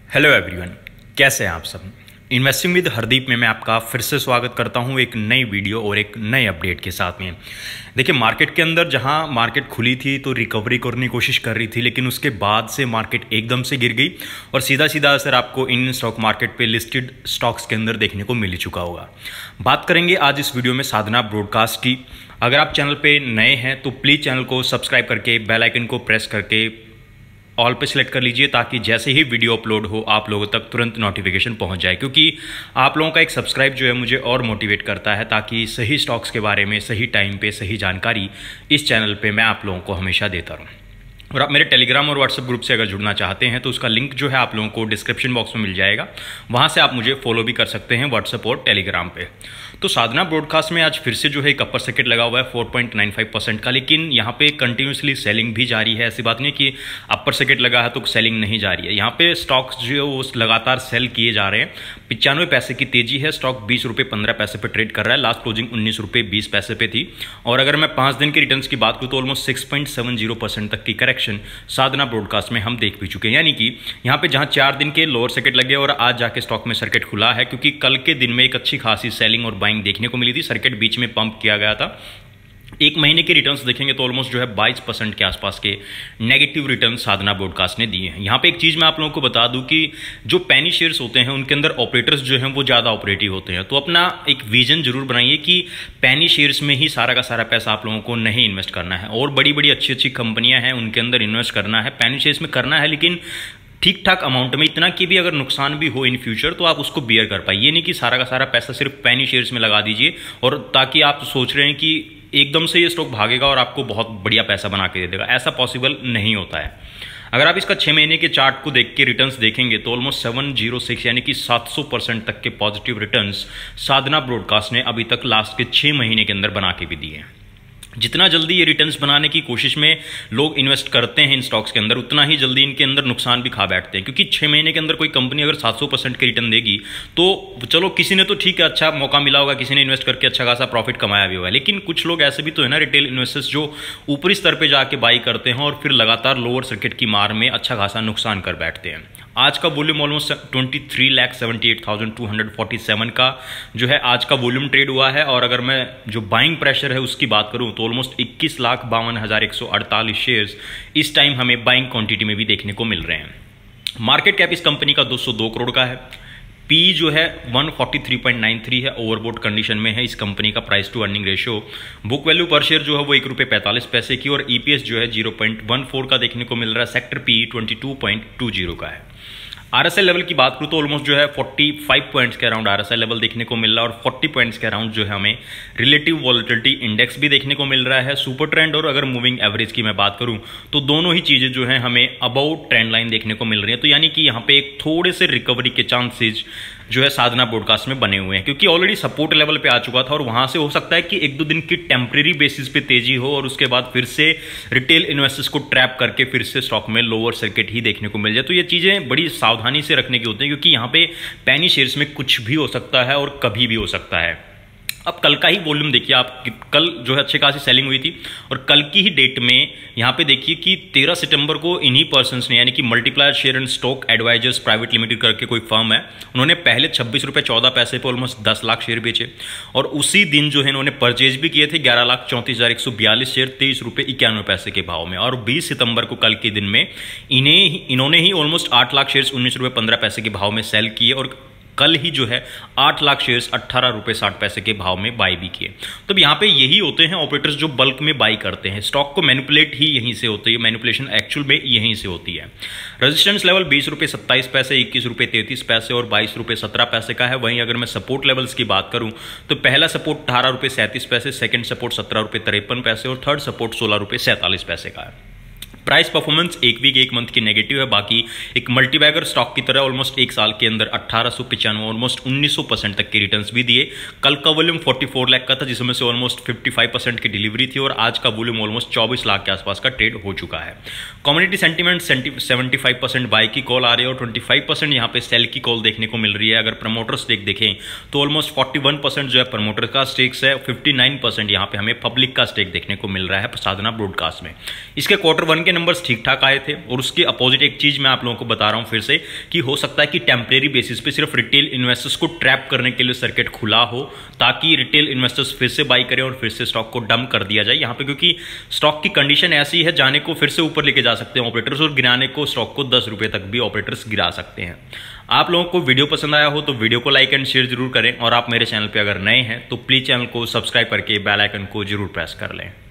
Hello everyone, कैसे हैं आप सब। इन्वेस्टिंग विद हरदीप में मैं आपका फिर से स्वागत करता हूं एक नई वीडियो और एक नए अपडेट के साथ में। देखिए, मार्केट के अंदर जहां मार्केट खुली थी तो रिकवरी करने की कोशिश कर रही थी, लेकिन उसके बाद से मार्केट एकदम से गिर गई और सीधा सीधा असर आपको इन स्टॉक मार्केट पे लिस्टेड स्टॉक्स के अंदर देखने को मिल ही चुका होगा। बात करेंगे आज इस वीडियो में साधना ब्रॉडकास्ट की। अगर आप चैनल पे नए हैं तो प्लीज़ चैनल को सब्सक्राइब करके बेल आइकन को प्रेस करके ऑल पे सिलेक्ट कर लीजिए, ताकि जैसे ही वीडियो अपलोड हो आप लोगों तक तुरंत नोटिफिकेशन पहुंच जाए। क्योंकि आप लोगों का एक सब्सक्राइब जो है मुझे और मोटिवेट करता है, ताकि सही स्टॉक्स के बारे में सही टाइम पे सही जानकारी इस चैनल पे मैं आप लोगों को हमेशा देता रहूं। और आप मेरे टेलीग्राम और व्हाट्सएप ग्रुप से अगर जुड़ना चाहते हैं तो उसका लिंक जो है आप लोगों को डिस्क्रिप्शन बॉक्स में मिल जाएगा, वहाँ से आप मुझे फॉलो भी कर सकते हैं व्हाट्सएप और टेलीग्राम पे। तो साधना ब्रॉडकास्ट में आज फिर से जो है एक अपर सर्किट लगा हुआ है 4.95% का, लेकिन यहाँ पे कंटिन्यूसली सेलिंग भी जारी है। ऐसी बात नहीं कि अपर सर्किट लगा है तो सेलिंग नहीं जारी है। यहाँ पे स्टॉक्स जो है वो लगातार सेल किए जा रहे हैं। 95 पैसे की तेजी है, स्टॉक 20 रुपये 15 पैसे पे ट्रेड कर रहा है। लास्ट क्लोजिंग 19 रुपये 20 पैसे पे थी। और अगर मैं 5 दिन के रिटर्न्स की बात करूँ तो ऑलमोस्ट 6.70% तक की करेक्शन साधना ब्रॉडकास्ट में हम देख भी चुके हैं। यानी कि यहाँ पे जहाँ 4 दिन के लोअर सर्किट लगे और आज जाके स्टॉक में सर्किट खुला है, क्योंकि कल के दिन में एक अच्छी खासी सेलिंग और बाइंग देखने को मिली थी। सर्किट बीच में पंप किया गया था। एक महीने के रिटर्न्स देखेंगे तो ऑलमोस्ट जो है 22% के आसपास के नेगेटिव रिटर्न साधना ब्रॉडकास्ट ने दिए हैं। यहाँ पे एक चीज़ मैं आप लोगों को बता दूं कि जो पेनी शेयर्स होते हैं उनके अंदर ऑपरेटर्स जो हैं वो ज़्यादा ऑपरेटिव होते हैं। तो अपना एक विजन जरूर बनाइए कि पेनी शेयर्स में ही सारा का सारा पैसा आप लोगों को नहीं इन्वेस्ट करना है। और बड़ी बड़ी अच्छी अच्छी कंपनियां हैं उनके अंदर इन्वेस्ट करना है, पेनी शेयर्स में करना है, लेकिन ठीक ठाक अमाउंट में, इतना कि भी अगर नुकसान भी हो इन फ्यूचर तो आप उसको बियर कर पाए। ये नहीं कि सारा का सारा पैसा सिर्फ पेनी शेयर्स में लगा दीजिए और ताकि आप सोच रहे हैं कि एकदम से ये स्टॉक भागेगा और आपको बहुत बढ़िया पैसा बना के दे देगा। ऐसा पॉसिबल नहीं होता है। अगर आप इसका 6 महीने के चार्ट को देख के रिटर्न्स देखेंगे तो ऑलमोस्ट 706 यानी कि 700% तक के पॉजिटिव रिटर्न्स साधना ब्रॉडकास्ट ने अभी तक लास्ट के 6 महीने के अंदर बना के भी दिए हैं। जितना जल्दी ये रिटर्न्स बनाने की कोशिश में लोग इन्वेस्ट करते हैं इन स्टॉक्स के अंदर, उतना ही जल्दी इनके अंदर नुकसान भी खा बैठते हैं। क्योंकि 6 महीने के अंदर कोई कंपनी अगर 700% के रिटर्न देगी तो चलो किसी ने तो ठीक है, अच्छा मौका मिला होगा, किसी ने इन्वेस्ट करके अच्छा खासा प्रॉफिट कमाया भी होगा। लेकिन कुछ लोग ऐसे भी तो है ना, रिटेल इन्वेस्टर्स, जो ऊपरी स्तर पर जाके बाई करते हैं और फिर लगातार लोअर सर्किट की मार में अच्छा खासा नुकसान कर बैठते हैं। आज का वॉल्यूम ऑलमोस्ट 23,78,247 का जो है आज का वॉल्यूम ट्रेड हुआ है। और अगर मैं जो बाइंग प्रेशर है उसकी बात करूं तो ऑलमोस्ट 21,52,148 शेयर्स इस टाइम हमें बाइंग क्वांटिटी में भी देखने को मिल रहे हैं। मार्केट कैप इस कंपनी का 202 करोड़ का है। पी जो है 143.93 है, ओवरबोट कंडीशन में है इस कंपनी का price to earning ratio. Book value per share जो है वो 1 रुपये 45 पैसे की और ईपीएस जो है 0.14 का देखने को मिल रहा है। सेक्टर पी 22.20 का है। आरएसएल लेवल की बात करूँ तो ऑलमोस्ट जो है 45 पॉइंट्स के अराउंड आरएसएल लेवल देखने को मिल रहा है और 40 पॉइंट्स के अराउंड जो है हमें रिलेटिव वॉलेटिलिटी इंडेक्स भी देखने को मिल रहा है। सुपर ट्रेंड और अगर मूविंग एवरेज की मैं बात करूं तो दोनों ही चीज़ें जो है हमें अबाउट ट्रेंड लाइन देखने को मिल रही है। तो यानी कि यहाँ पे एक थोड़े से रिकवरी के चांसेज जो है साधना ब्रॉडकास्ट में बने हुए हैं, क्योंकि ऑलरेडी सपोर्ट लेवल पे आ चुका था और वहां से हो सकता है कि 1-2 दिन की टेम्परेरी बेसिस पे तेजी हो और उसके बाद फिर से रिटेल इन्वेस्टर्स को ट्रैप करके फिर से स्टॉक में लोअर सर्किट ही देखने को मिल जाए। तो ये चीजें बड़ी सावधानी से रखने की होती हैं, क्योंकि यहाँ पे पेनी शेयर्स में कुछ भी हो सकता है और कभी भी हो सकता है। अब कल का ही वॉल्यूम देखिए आप, कल जो है अच्छी खासी सेलिंग हुई थी और कल की ही डेट में यहाँ पे देखिए कि 13 सितंबर को इन्हीं पर्सन्स ने, यानी कि multiplier share and stock advisers private limited करके कोई फर्म है, उन्होंने पहले 26 रुपये 14 पैसे पे ऑलमोस्ट 10 लाख शेयर बेचे और उसी दिन जो है इन्होंने परचेज भी किए थे 11,34,142 शेयर 23 रुपये 91 पैसे के भाव में। और 20 सितंबर को कल के दिन में इन्होंने ही ऑलमोस्ट 8 लाख शेयर्स 19 रुपये 15 पैसे के भाव में सेल किए और कल ही जो है 8 लाख शेयर्स 18 रुपये 60 पैसे के भाव में बाई भी किए। तो यहाँ पे यही होते हैं ऑपरेटर्स जो बल्क में बाई करते हैं। स्टॉक को मैनिपुलेट ही यहीं से होती है, मैनिपुलेशन एक्चुअल में यहीं से होती है। रेजिस्टेंस लेवल 20 रुपये 27 पैसे, 21 रुपये 33 पैसे और 22 रुपये 17 पैसे का है। वहीं अगर मैं सपोर्ट लेवल्स की बात करूं तो पहला सपोर्ट 18 रुपये 37 पैसे, सेकंड सपोर्ट 17 रुपये 53 पैसे और थर्ड सपोर्ट 16 रुपये 47 पैसे का है। प्राइस परफॉर्मेंस एक वीक एक मंथ की नेगेटिव है। बाकी एक मल्टीबैगर स्टॉक की तरह ऑलमोस्ट एक साल के अंदर 1895 ऑलमोस्ट 1900% तक के रिटर्न्स भी दिए। कल का वॉल्यूम 44 लाख का था, जिसमें से ऑलमोस्ट 55% की डिलीवरी थी और आज का वॉल्यूम ऑलमोस्ट 24 लाख के आसपास का ट्रेड हो चुका है। कम्युनिटी सेंटीमेंट 75% बाई की कॉल आ रही है और 25% यहाँ पे सेल की कॉल देखने को मिल रही है। अगर प्रमोटर स्टेक देखें तो ऑलमोस्ट 41% जो है प्रमोटर का स्टेक्स है, 59% यहाँ पे हमें पब्लिक का स्टेक देखने को मिल रहा है साधना ब्रॉडकास्ट में। इसके क्वार्टर 1 के नंबर्स ठीक ठाक आए थे। और उसके अपोजिट एक चीज मैं आप लोगों को बता रहा हूं फिर से कि हो सकता है कि टेम्परेरी बेसिस पे सिर्फ रिटेल इन्वेस्टर्स को ट्रैप करने के लिए सर्किट खुला हो, ताकि रिटेल इन्वेस्टर्स फिर से बाई करें और फिर से स्टॉक को डंप कर दिया जाए यहाँ पे, क्योंकि स्टॉक की कंडीशन ऐसी है, जाने को फिर से ऊपर लेके जा सकते हैं ऑपरेटर्स और गिराने को स्टॉक को 10 रुपए तक भी ऑपरेटर्स गिरा सकते हैं। आप लोगों को वीडियो पसंद आया हो तो वीडियो को लाइक एंड शेयर जरूर करें, और आप मेरे चैनल पे अगर नए हैं तो प्लीज चैनल को सब्सक्राइब करके बेल आइकन को जरूर प्रेस कर लें।